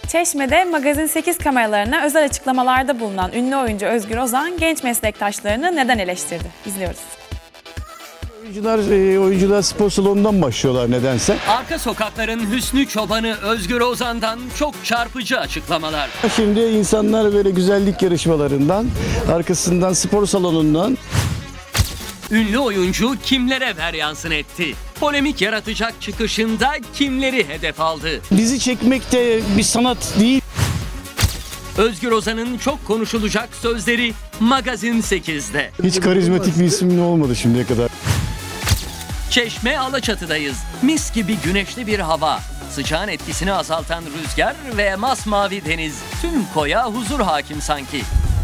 Çeşme'de Magazin 8 kameralarına özel açıklamalarda bulunan ünlü oyuncu Özgür Ozan genç meslektaşlarını neden eleştirdi? İzliyoruz. Oyuncular spor salonundan başlıyorlar nedense. Arka sokakların Hüsnü Çoban'ı Özgür Ozan'dan çok çarpıcı açıklamalar. Şimdi insanlar böyle güzellik yarışmalarından, arkasından spor salonundan. Ünlü oyuncu kimlere veryansın etti? Polemik yaratacak çıkışında kimleri hedef aldı? Bizi çekmek de bir sanat değil. Özgür Ozan'ın çok konuşulacak sözleri Magazin 8'de. Hiç karizmatik bir isim olmadı şimdiye kadar. Çeşme Alaçatı'dayız. Mis gibi güneşli bir hava. Sıcağın etkisini azaltan rüzgar ve masmavi deniz. Tüm koya huzur hakim sanki.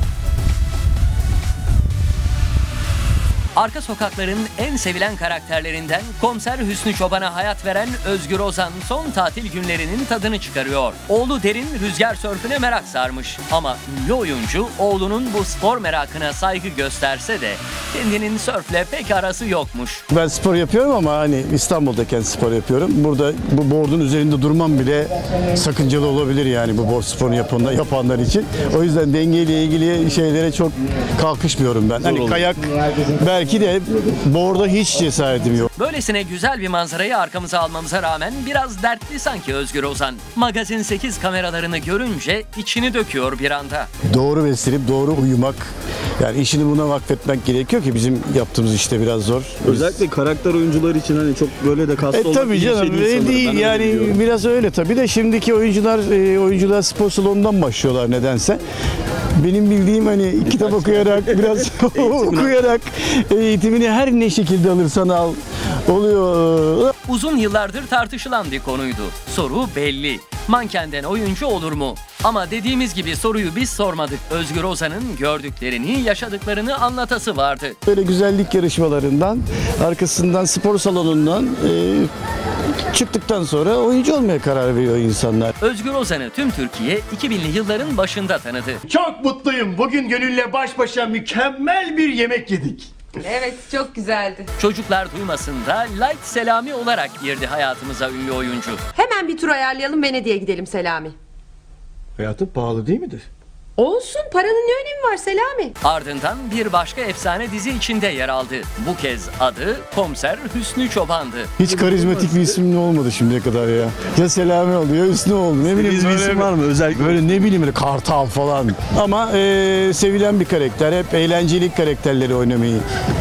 Arka sokakların en sevilen karakterlerinden Komiser Hüsnü Çoban'a hayat veren Özgür Ozan son tatil günlerinin tadını çıkarıyor. Oğlu Derin rüzgar sörfüne merak sarmış. Ama ünlü oyuncu oğlunun bu spor merakına saygı gösterse de kendinin sörfle pek arası yokmuş. Ben spor yapıyorum ama hani İstanbul'dayken spor yapıyorum. Burada bu board'un üzerinde durmam bile sakıncalı olabilir yani bu board sporunu yapanlar için. O yüzden dengeyle ilgili şeylere çok kalkışmıyorum ben. Hani kayak belki de board'a hiç cesaretim yok. Böylesine güzel bir manzarayı arkamıza almamıza rağmen biraz dertli sanki Özgür Ozan. Magazin 8 kameralarını görünce içini döküyor bir anda. Doğru beslenip doğru uyumak. Yani işini buna vakfetmek gerekiyor ki bizim yaptığımız işte biraz zor. Özellikle karakter oyuncular için hani çok böyle de kaslı olmak tabii canım öyle değil yani biraz öyle tabii de şimdiki oyuncular spor salonundan başlıyorlar nedense. Benim bildiğim hani kitap okuyarak biraz okuyarak eğitimini her ne şekilde alırsan al oluyor. Uzun yıllardır tartışılan bir konuydu. Soru belli. Mankenden oyuncu olur mu? Ama dediğimiz gibi soruyu biz sormadık. Özgür Ozan'ın gördüklerini, yaşadıklarını anlatası vardı. Böyle güzellik yarışmalarından, arkasından spor salonundan çıktıktan sonra oyuncu olmaya karar veriyor insanlar. Özgür Ozan'ı tüm Türkiye 2000'li yılların başında tanıdı. Çok mutluyum. Bugün Gönül'le baş başa mükemmel bir yemek yedik. Evet, çok güzeldi. Çocuklar duymasın da Light Selami olarak girdi hayatımıza ünlü oyuncu. Hemen bir tur ayarlayalım, Venedik'e gidelim Selami. Hayatım pahalı değil midir? Olsun, paranın ne önemi var Selami? Ardından bir başka efsane dizi içinde yer aldı. Bu kez adı Komiser Hüsnü Çoban'dı. Hiç karizmatik bir isim olmadı şimdiye kadar ya. Ya Selami oldu ya Hüsnü oldu. Ne bileyim bir isim var mı özellikle? Böyle ne bileyim böyle Kartal falan. Ama sevilen bir karakter. Hep eğlenceli karakterleri oynamayı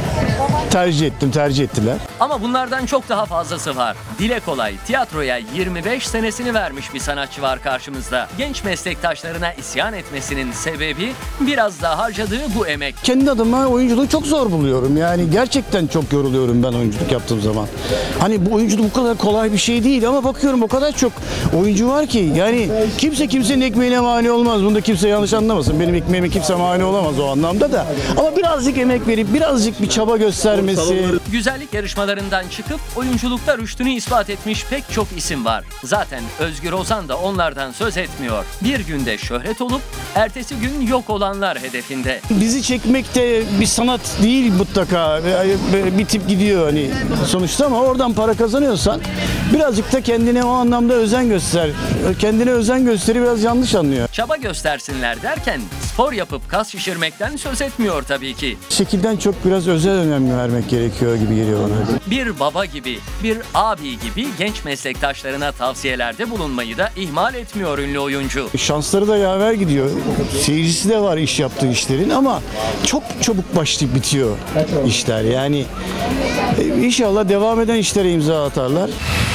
tercih ettiler. Ama bunlardan çok daha fazlası var. Dile kolay tiyatroya 25 senesini vermiş bir sanatçı var karşımızda. Genç meslektaşlarına isyan etmesinin sebebi biraz daha harcadığı bu emek. Kendi adıma oyunculuğu çok zor buluyorum. Yani gerçekten çok yoruluyorum ben oyunculuk yaptığım zaman. Hani bu oyunculuk bu kadar kolay bir şey değil ama bakıyorum o kadar çok oyuncu var ki yani kimse kimsenin ekmeğine mani olmaz. Bunda kimse yanlış anlamasın. Benim ekmeğime kimse mani olamaz o anlamda da. Ama birazcık emek verip birazcık bir çaba göstermesi. Güzellik yarışmalarından çıkıp oyunculukta rüştünü ispat etmiş pek çok isim var. Zaten Özgür Ozan da onlardan söz etmiyor. Bir günde şöhret olup ertesi gün yok olanlar hedefinde. Bizi çekmek de bir sanat değil mutlaka. Bir tip gidiyor hani sonuçta ama oradan para kazanıyorsan birazcık da kendine o anlamda özen göster. Kendine özen gösteri biraz yanlış anlıyor. Çaba göstersinler derken spor yapıp kas şişirmekten söz etmiyor tabii ki. Şekilden çok biraz özel önem vermek gerekiyor gibi geliyor bana. Bir baba gibi, bir abi gibi genç meslektaşlarına tavsiyelerde bulunmayı da ihmal etmiyor ünlü oyuncu. Şansları da yaver gidiyor. Seyircisi de var iş yaptığı işlerin ama çok çabuk başlayıp bitiyor işler. Yani inşallah devam eden işlere imza atarlar.